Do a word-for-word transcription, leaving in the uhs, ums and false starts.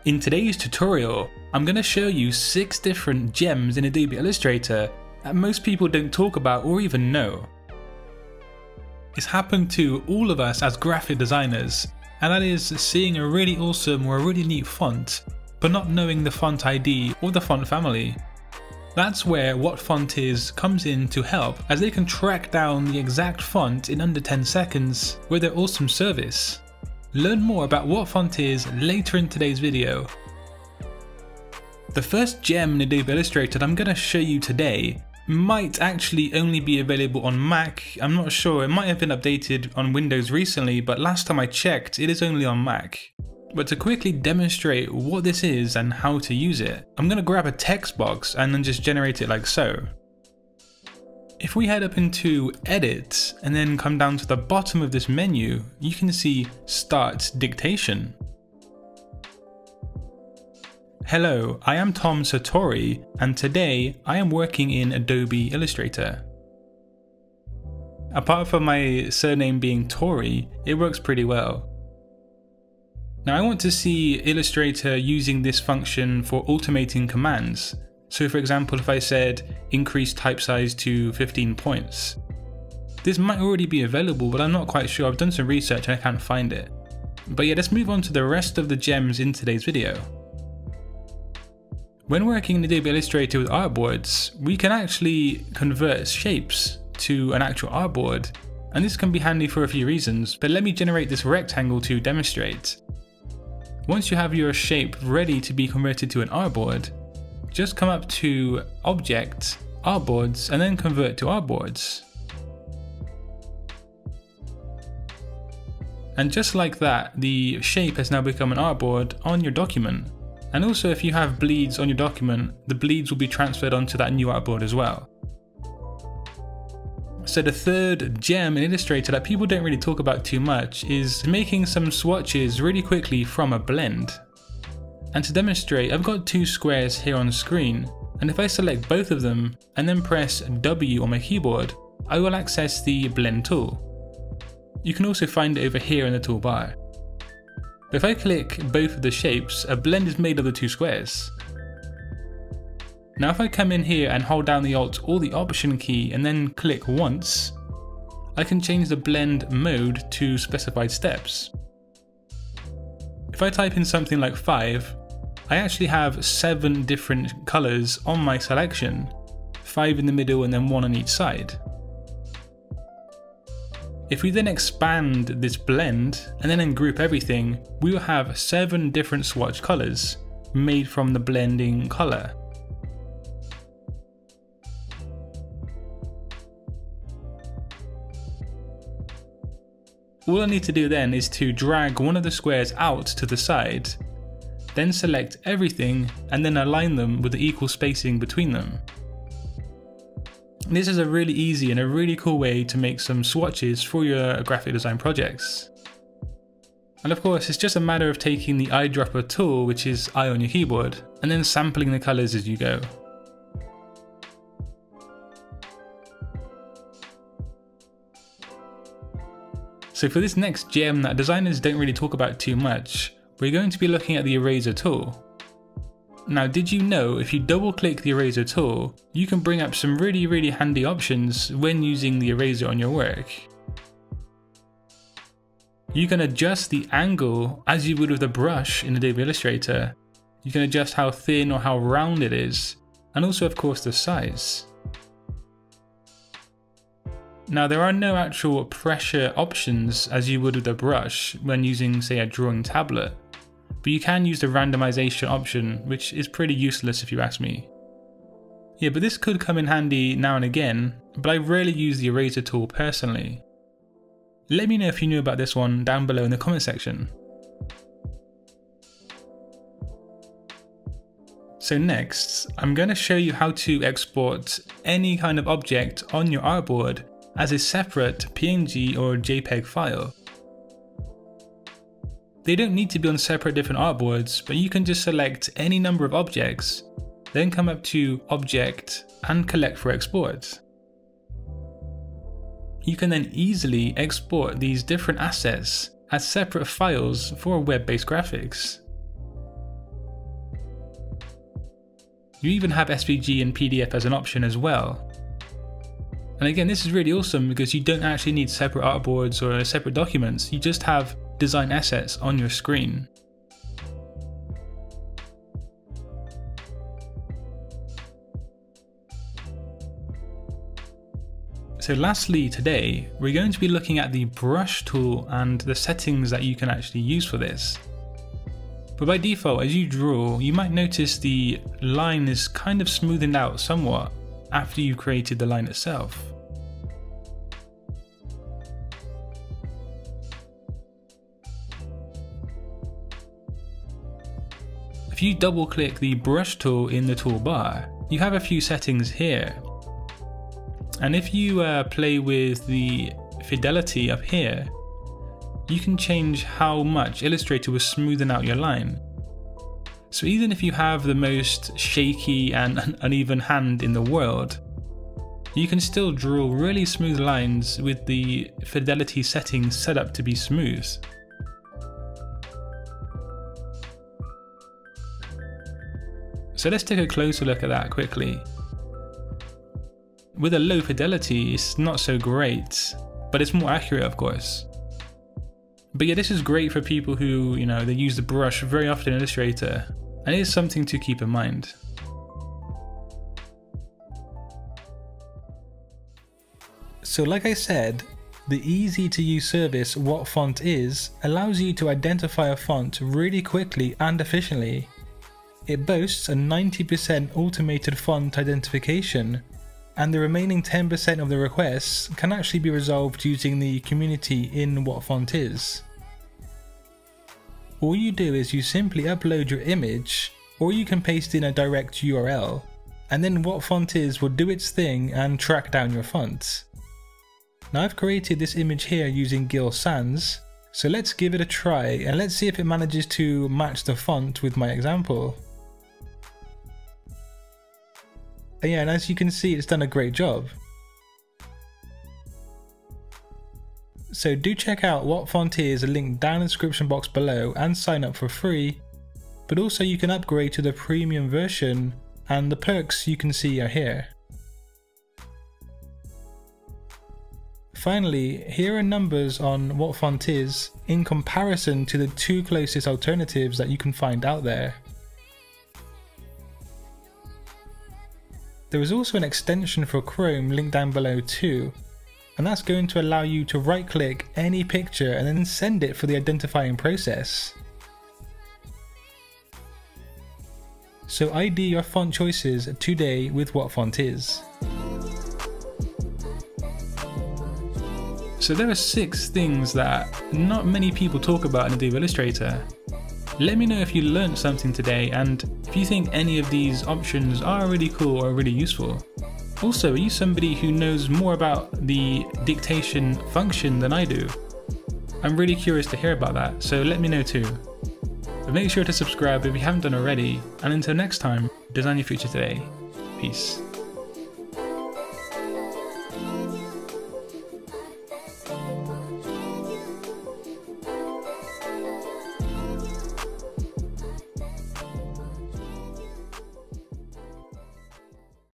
In today's tutorial, I'm going to show you six different gems in Adobe Illustrator that most people don't talk about or even know. It's happened to all of us as graphic designers, and that is seeing a really awesome or a really neat font, but not knowing the font I D or the font family. That's where WhatFont is comes in to help, as they can track down the exact font in under ten seconds with their awesome service. Learn more about what font is later in today's video. The first gem in Adobe Illustrator that I'm going to show you today might actually only be available on Mac. I'm not sure, it might have been updated on Windows recently, but last time I checked it is only on Mac. But to quickly demonstrate what this is and how to use it, I'm going to grab a text box and then just generate it like so. If we head up into Edit and then come down to the bottom of this menu, you can see Start Dictation. Hello, I am Tom Satori, and today I am working in Adobe Illustrator. Apart from my surname being Tori, it works pretty well. Now I want to see Illustrator using this function for automating commands. So for example, if I said increase type size to fifteen points, this might already be available, but I'm not quite sure. I've done some research and I can't find it. But yeah, let's move on to the rest of the gems in today's video. When working in Adobe Illustrator with artboards, we can actually convert shapes to an actual artboard, and this can be handy for a few reasons, but let me generate this rectangle to demonstrate. Once you have your shape ready to be converted to an artboard, just come up to Object, Artboards, and then Convert to Artboards. And just like that, the shape has now become an artboard on your document. And also if you have bleeds on your document, the bleeds will be transferred onto that new artboard as well. So the third gem in Illustrator that people don't really talk about too much is making some swatches really quickly from a blend. And to demonstrate, I've got two squares here on screen, and if I select both of them and then press W on my keyboard, I will access the blend tool. You can also find it over here in the toolbar. But if I click both of the shapes, a blend is made of the two squares. Now if I come in here and hold down the Alt or the Option key and then click once, I can change the blend mode to specified steps. If I type in something like five, I actually have seven different colors on my selection, five in the middle and then one on each side. If we then expand this blend and then ungroup everything, we will have seven different swatch colors made from the blending color. All I need to do then is to drag one of the squares out to the side, then select everything and then align them with the equal spacing between them. This is a really easy and a really cool way to make some swatches for your graphic design projects. And of course, it's just a matter of taking the eyedropper tool, which is I on your keyboard, and then sampling the colors as you go. So for this next gem that designers don't really talk about too much, we're going to be looking at the eraser tool. Now, did you know if you double click the eraser tool, you can bring up some really really handy options when using the eraser on your work. You can adjust the angle as you would with a brush in Adobe Illustrator. You can adjust how thin or how round it is, and also of course the size. Now there are no actual pressure options as you would with a brush when using, say, a drawing tablet, but you can use the randomization option, which is pretty useless if you ask me. Yeah, but this could come in handy now and again, but I rarely use the eraser tool personally. Let me know if you knew about this one down below in the comment section. So next, I'm going to show you how to export any kind of object on your artboard as a separate P N G or JPEG file. They don't need to be on separate different artboards, but you can just select any number of objects, then come up to Object and Collect for Export. You can then easily export these different assets as separate files for web-based graphics. You even have S V G and P D F as an option as well. And again, this is really awesome because you don't actually need separate artboards or separate documents, you just have design assets on your screen. So lastly today, we're going to be looking at the brush tool and the settings that you can actually use for this. But by default, as you draw, you might notice the line is kind of smoothened out somewhat after you've created the line itself. If you double click the brush tool in the toolbar, you have a few settings here. And if you uh, play with the fidelity up here, you can change how much Illustrator will smoothen out your line. So even if you have the most shaky and uneven hand in the world, you can still draw really smooth lines with the fidelity settings set up to be smooth. So let's take a closer look at that quickly. With a low fidelity, it's not so great, but it's more accurate, of course. But yeah, this is great for people who, you know, they use the brush very often in Illustrator, and it is something to keep in mind. So like I said, the easy to use service WhatFont is allows you to identify a font really quickly and efficiently. It boasts a ninety percent automated font identification, and the remaining ten percent of the requests can actually be resolved using the community in WhatFont is. All you do is you simply upload your image, or you can paste in a direct U R L, and then WhatFont is will do its thing and track down your font. Now I've created this image here using Gill Sans, so let's give it a try and let's see if it manages to match the font with my example. And yeah, and as you can see, it's done a great job. So do check out WhatFont is, linked down in the description box below, and sign up for free, but also you can upgrade to the premium version, and the perks you can see are here. Finally, here are numbers on WhatFont is in comparison to the two closest alternatives that you can find out there. There is also an extension for Chrome linked down below too, and that's going to allow you to right click any picture and then send it for the identifying process. So I D your font choices today with WhatFont is. So there are six things that not many people talk about in Adobe Illustrator. Let me know if you learned something today and if you think any of these options are really cool or really useful. Also, are you somebody who knows more about the dictation function than I do? I'm really curious to hear about that, so let me know too. But make sure to subscribe if you haven't done already, and until next time, design your future today. Peace.